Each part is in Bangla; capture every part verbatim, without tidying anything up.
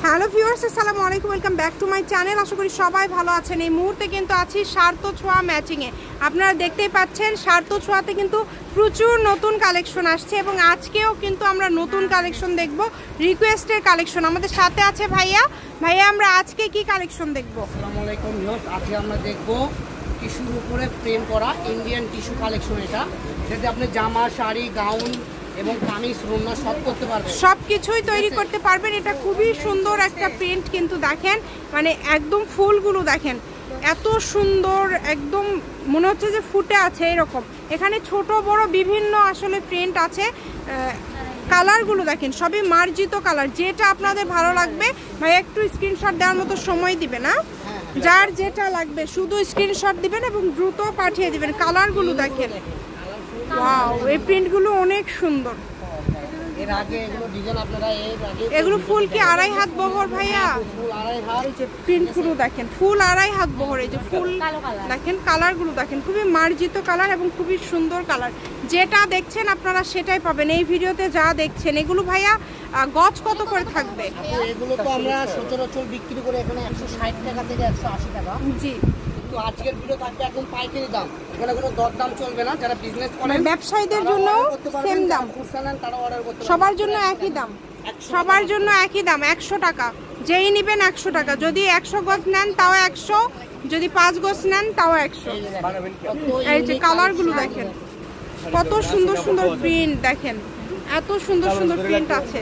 হ্যালো ভিউয়ার্স, আসসালামু আলাইকুম, welcome back to my channel. আশা করি সবাই ভালো আছেন। এই মুহূর্তে কিন্তু আছি সার্থ ছোঁয়া ম্যাচিংয়ে। আপনারা দেখতেই পাচ্ছেন সার্থ ছোঁয়াতে কিন্তু প্রচুর নতুন কালেকশন আসছে এবং আজকেও কিন্তু আমরা নতুন কালেকশন দেখব, রিকোয়েস্টের কালেকশন। আমাদের সাথে আছে ভাইয়া। ভাইয়া, আমরা আজকে কি কালেকশন দেখব? আসসালামু আলাইকুম ভিউয়ার্স, আজকে আমরা দেখব টিস্যুর উপরে প্রিন্ট করা ইন্ডিয়ান টিস্যু কালেকশন। এটা এটাতে আপনি জামা, শাড়ি, গাউন এবং কামিজ, রুনা সব করতে পারবেন, সব কিছুই তৈরি করতে পারবেন। এটা খুবই সুন্দর একটা প্রিন্ট, কিন্তু দেখেন মানে একদম ফুলগুলো দেখেন এত সুন্দর, একদম মনে হচ্ছে যে ফুটে আছে এরকম। এখানে ছোট বড় বিভিন্ন আসলে প্রিন্ট আছে। কালারগুলো দেখেন সবই মার্জিত কালার, যেটা আপনাদের ভালো লাগবে ভাই একটু স্ক্রিনশট দেওয়ার মতো সময় দিবেন। না যার যেটা লাগবে শুধু স্ক্রিনশট দিবেন এবং দ্রুত পাঠিয়ে দিবেন। কালারগুলো দেখেন, ওয়াও, এই প্রিন্টগুলো অনেক সুন্দর। এর আগে এগুলো ডিজাইন আপনারা এর আগে এগুলো ফুল কি আড়াই হাত বহর ভাইয়া? ফুল আড়াই হাত। এই যে প্রিন্টগুলো দেখেন ফুল আড়াই হাত বহর। এই যে ফুল দেখেন, কালারগুলো দেখেন খুবই মার্জিত কালার এবং খুবই সুন্দর কালার। যেটা দেখছেন আপনারা সেটাই পাবেন এই ভিডিওতে যা দেখছেন। এগুলো ভাইয়া গজ কত করে থাকবে? এগুলো তো আমরা সচরাচর বিক্রি করে এখানে একশো ষাট টাকা থেকে একশো আশি টাকা। জি, তো আজকের ভিডিও থাকবে একদম পাইকারি দাম, এখানে কোনো দরদাম চলবে না। যারা বিজনেস করেন ব্যবসায়ীদের জন্য সেম দাম, তারা অর্ডার করতে পারবেন। সবার জন্য একই দাম, সবার জন্য একই দাম একশো টাকা। যেই নেবেন একশো টাকা। যদি একশো গজ নেন তাও একশো, যদি পাঁচ গজ নেন তাও একশো। এই যে কালারগুলো দেখেন কত সুন্দর সুন্দর প্রিন্ট, দেখেন এত সুন্দর সুন্দর প্রিন্ট আছে।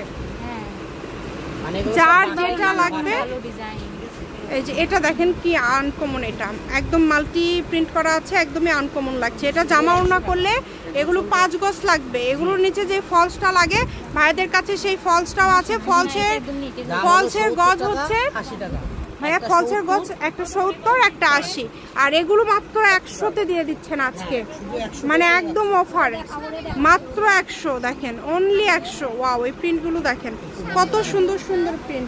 যার যেটা লাগবে, এই যে এটা দেখেন কি আনকমন, এটা একদম মাল্টি প্রিন্ট করা আছে, একদমই আনকমন লাগছে। এটা জামা ওড়না করলে এগুলো পাঁচ গজ লাগবে। এগুলোর নিচে যে ফলসটা লাগে ভাইদের কাছে সেই ফলসটাও আছে। ফলসের ফলসের গজ হচ্ছে আশি টাকা ভাইয়া, ফলসের গজ একটা সত্তর, একটা আশি, আর এগুলো মাত্র একশোতে দিয়ে দিচ্ছেন আজকে, মানে একদম অফার, মাত্র একশো। দেখেন অনলি একশো। ওয়াও, এই প্রিন্টগুলো দেখেন কত সুন্দর সুন্দর প্রিন্ট।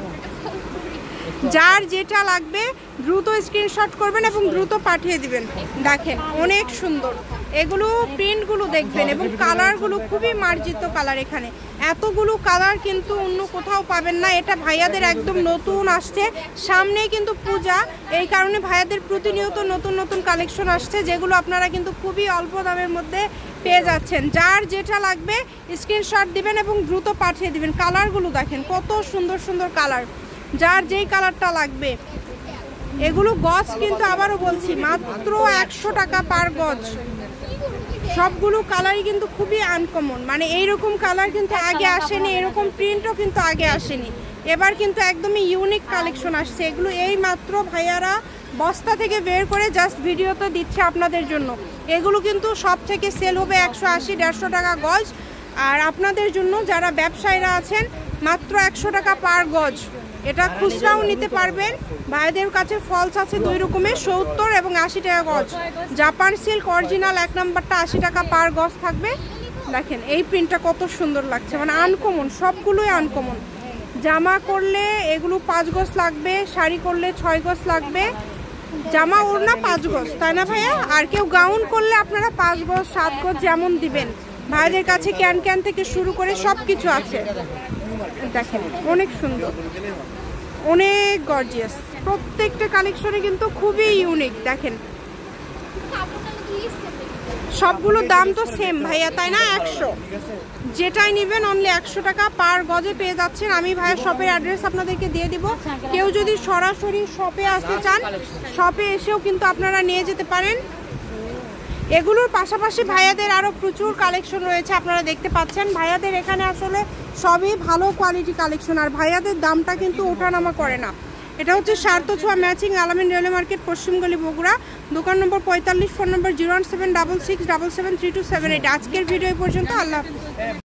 যার যেটা লাগবে দ্রুত স্ক্রিনশট করবেন এবং দ্রুত পাঠিয়ে দিবেন। দেখেন অনেক সুন্দর এগুলো প্রিন্টগুলো দেখবেন এবং কালারগুলো খুবই মার্জিত কালার। এখানে এতগুলো কালার কিন্তু অন্য কোথাও পাবেন না। এটা ভাইয়াদের একদম নতুন আসছে, সামনেই কিন্তু পূজা, এই কারণে ভাইয়াদের প্রতিনিয়ত নতুন নতুন কালেকশন আসছে, যেগুলো আপনারা কিন্তু খুবই অল্প দামের মধ্যে পেয়ে যাচ্ছেন। যার যেটা লাগবে স্ক্রিনশট দিবেন এবং দ্রুত পাঠিয়ে দিবেন। কালারগুলো দেখেন কত সুন্দর সুন্দর কালার, যার যেই কালারটা লাগবে। এগুলো গজ কিন্তু আবারও বলছি মাত্র একশো টাকা পার গজ। সবগুলো কালারই কিন্তু খুবই আনকমন, মানে এইরকম কালার কিন্তু আগে আসেনি, এরকম প্রিন্টও কিন্তু আগে আসেনি। এবার কিন্তু একদমই ইউনিক কালেকশন আসছে। এগুলো এই মাত্র ভাইয়ারা বস্তা থেকে বের করে জাস্ট ভিডিওতে দিচ্ছে আপনাদের জন্য। এগুলো কিন্তু সব থেকে সেল হবে একশো আশি দেড়শো টাকা গজ, আর আপনাদের জন্য যারা ব্যবসায়ীরা আছেন মাত্র একশো টাকা পার গজ। এটা খুচরাও নিতে পারবেন। ভাইদের কাছে ফলস আছে দুই রকমের, সত্তর এবং আশি টাকা গজ। জাপান সিল্ক অরিজিনাল এক নাম্বারটা আশি টাকা পার গজ থাকবে। দেখেন এই প্রিন্টটা কত সুন্দর লাগছে, মানে আনকমন, সবগুলোই আনকমন। জামা করলে এগুলো পাঁচ গজ লাগবে, শাড়ি করলে ছয় গজ লাগবে, জামা ওড়না পাঁচ গজ, তাই না ভাইয়া? আর কেউ গাউন করলে আপনারা পাঁচ গজ সাত গজ যেমন দিবেন। ভাইদের কাছে ক্যান ক্যান থেকে শুরু করে সব কিছু আছে। দেখেন অনেক সুন্দর, অনেক গর্জিয়াস, প্রত্যেকটা কালেকশনে কিন্তু খুবই ইউনিক। দেখেন সবগুলো দাম তো সেম ভাইয়া, তাই না? একশো, যেটাই নেবেন অনলি একশো টাকা পার গজে পেয়ে যাচ্ছেন। আমি ভাইয়া শপের অ্যাড্রেস আপনাদেরকে দিয়ে দিব। কেউ যদি সরাসরি শপে আসতে চান শপে এসেও কিন্তু আপনারা নিয়ে যেতে পারেন। এগুলোর পাশাপাশি ভাইয়াদের আরও প্রচুর কালেকশন রয়েছে, আপনারা দেখতে পাচ্ছেন। ভাইয়াদের এখানে আসলে সবই ভালো কোয়ালিটি কালেকশন, আর ভাইয়াদের দামটা কিন্তু ওঠানামা করে না। এটা হচ্ছে সার্থ ছোঁয়া ম্যাচিং, আলামিন রেলওয়ে মার্কেট, পশ্চিমগলি, বগুড়া। দোকান নম্বর পঁয়তাল্লিশ, phone number zero one seven double six double seven three two seven eight. আজকের ভিডিও পর্যন্ত, আল্লাহ হাফিজ।